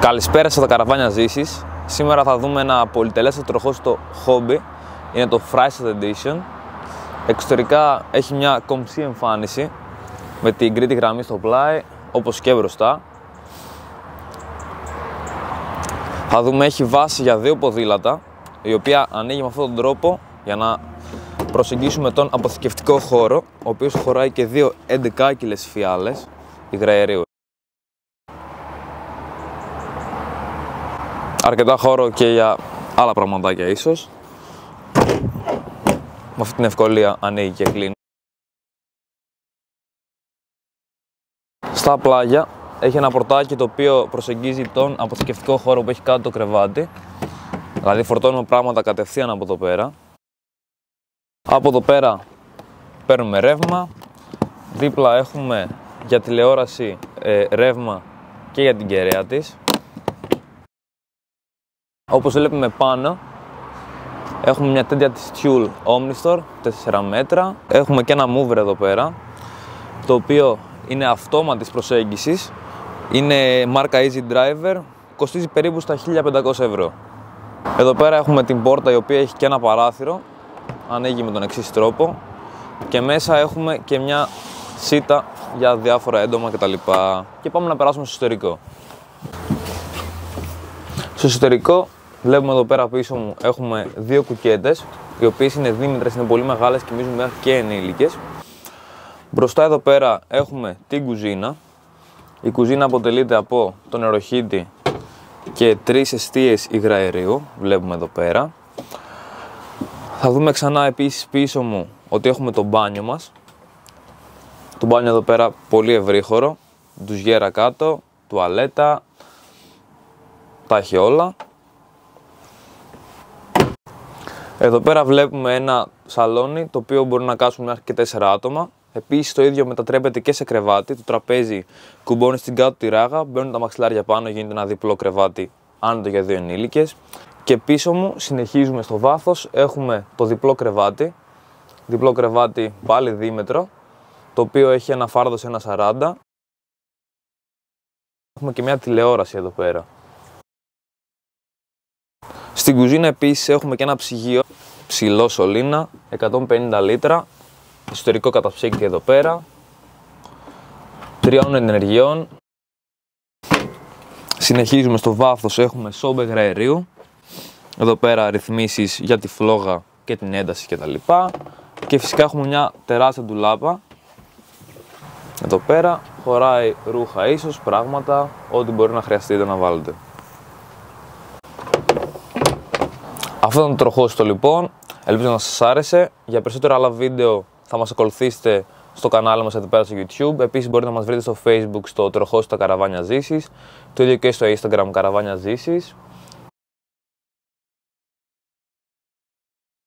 Καλησπέρα στα καραβάνια Ζήσης. Σήμερα θα δούμε ένα πολυτελές τροχόστο χόμπι. Είναι το Freistad Edition. Εξωτερικά έχει μια κομψή εμφάνιση με την γκρίτη γραμμή στο πλάι, όπως και μπροστά. Θα δούμε έχει βάση για δύο ποδήλατα, η οποία ανοίγει με αυτόν τον τρόπο για να προσεγγίσουμε τον αποθηκευτικό χώρο, ο οποίος χωράει και δύο 11 φιάλες υγραερίου. Αρκετά χώρο και για άλλα πραγματάκια ίσως. Με αυτή την ευκολία ανοίγει και κλείνει. Στα πλάγια έχει ένα πορτάκι το οποίο προσεγγίζει τον αποθηκευτικό χώρο που έχει κάτω το κρεβάτι. Δηλαδή φορτώνουμε πράγματα κατευθείαν από εδώ πέρα. Από εδώ πέρα παίρνουμε ρεύμα. Δίπλα έχουμε για τηλεόραση ρεύμα και για την κεραία της. Όπως βλέπουμε πάνω, έχουμε μια τέτοια της Thule Omnistor 4 μέτρα. Έχουμε και ένα mover εδώ πέρα, το οποίο είναι αυτόματης προσέγγισης. Είναι μάρκα Easy Driver, κοστίζει περίπου στα 1500 ευρώ. Εδώ πέρα έχουμε την πόρτα η οποία έχει και ένα παράθυρο, ανοίγει με τον εξής τρόπο. Και μέσα έχουμε και μια σίτα για διάφορα έντομα κτλ. Και πάμε να περάσουμε στο εσωτερικό. Στο εσωτερικό βλέπουμε εδώ πέρα πίσω μου έχουμε δύο κουκέτες, οι οποίες είναι δίμητρες, είναι πολύ μεγάλες και μοιάζουν μέχρι και ενήλικες. Μπροστά εδώ πέρα έχουμε την κουζίνα. Η κουζίνα αποτελείται από τον νεροχύτη και τρεις εστίες υγραερίου, βλέπουμε εδώ πέρα. Θα δούμε ξανά επίσης πίσω μου ότι έχουμε το μπάνιο μας. Το μπάνιο εδώ πέρα πολύ ευρύχωρο, ντουζιέρα κάτω, τουαλέτα, τα έχει όλα. Εδώ πέρα βλέπουμε ένα σαλόνι το οποίο μπορεί να κάτσουν μέχρι και 4 άτομα. Επίσης το ίδιο μετατρέπεται και σε κρεβάτι. Το τραπέζι κουμπώνει στην κάτω τη ράγα, μπαίνουν τα μαξιλάρια πάνω, γίνεται ένα διπλό κρεβάτι άνετο για δύο ενήλικες. Και πίσω μου συνεχίζουμε στο βάθος, έχουμε το διπλό κρεβάτι. Διπλό κρεβάτι πάλι δίμετρο, το οποίο έχει ένα φάρδος 1,40. Έχουμε και μια τηλεόραση εδώ πέρα. Στην κουζίνα επίσης έχουμε και ένα ψυγείο ψηλό σωλήνα, 150 λίτρα, εσωτερικό καταψύκτη εδώ πέρα, 3 ενεργειών. Συνεχίζουμε στο βάθος, έχουμε σόμπε υγραερίου, εδώ πέρα ρυθμίσεις για τη φλόγα και την ένταση κτλ. Και φυσικά έχουμε μια τεράστια ντουλάπα, εδώ πέρα χωράει ρούχα ίσως, πράγματα, ό,τι μπορεί να χρειαστείτε να βάλετε. Αυτό ήταν το τροχόστο λοιπόν, ελπίζω να σας άρεσε. Για περισσότερα άλλα βίντεο θα μας ακολουθήσετε στο κανάλι μας εδώ πέρα στο YouTube. Επίσης μπορείτε να μας βρείτε στο Facebook στο τροχόστο Καραβάνια Ζήσης, το ίδιο και στο Instagram Καραβάνια Ζήσης.